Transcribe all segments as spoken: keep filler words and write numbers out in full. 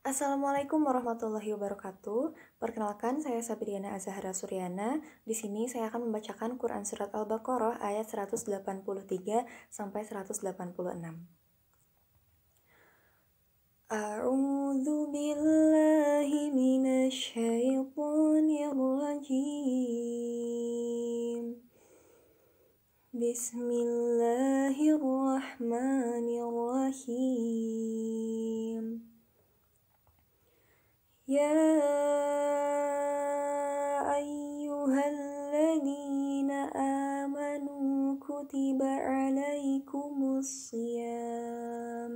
Assalamualaikum warahmatullahi wabarakatuh. Perkenalkan, saya Sabriana Azahra Suryana. Di sini saya akan membacakan Quran Surat Al-Baqarah ayat seratus delapan puluh tiga sampai seratus delapan puluh enam. A'udzu billahi minasy syaithanir rajim. Bismillahirrahmanirrahim. Ya ayyuhalladzina amanu kutiba alaikumus shiyam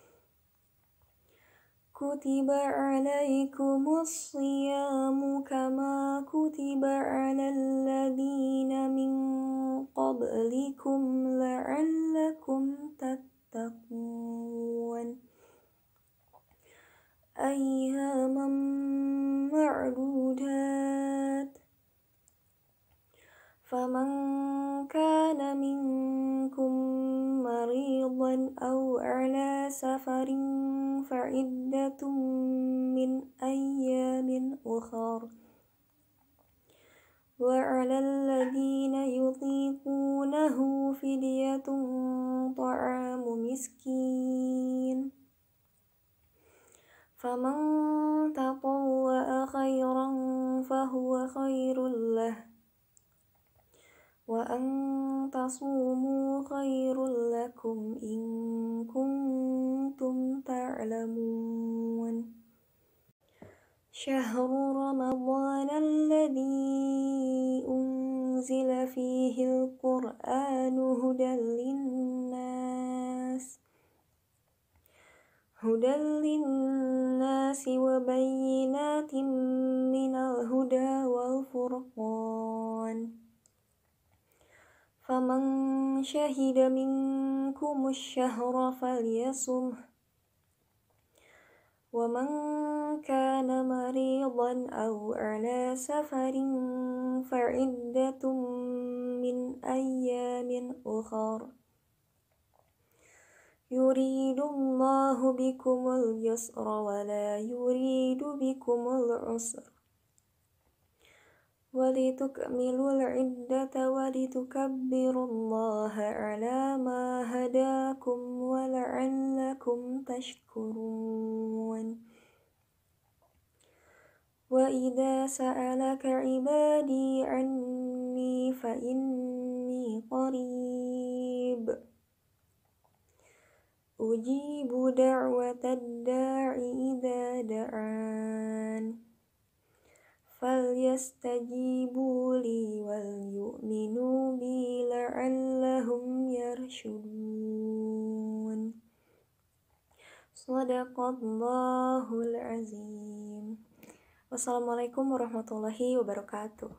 Kutiba alaikumus shiyamu kama kutiba alal ladzina min qablikum la'allakum tattaqun Ayyaman ma'dudat Faman kana minkum maridan aw ala safarin fa'iddatun min ayyamin ukhar wa 'alal ladzina yutiqunahu fidyatun ta'amu miskin Faman tatawwa'a khairan fahuwa khairul lah wa an tasumu khairul lakum in kuntum ta'lamun Syahru Ramadhan alladhi unzila fihi al-Qur'anu hudan linnas hudan linnasi wa bayyinatin minal huda wal furqan Faman syahida minkumus syahra falyasumh wa man kana maridan aw ala safarin fa'iddatun min ayyamin ukhar Yuridullahu bikumul yusra wa la yuridu bikumul usra walitukmilul iddata walitukabbirullaha ala ma hadakum wa la'allakum tashkurun Wa idza sa'alaka ibadi anni fa inni qarib Ujibu da'watad da'i idza da'an Falyastajibu li wal yu'minu bi la'allahum yarshudun Shadaqallahul azim. Wassalamualaikum warahmatullahi wabarakatuh.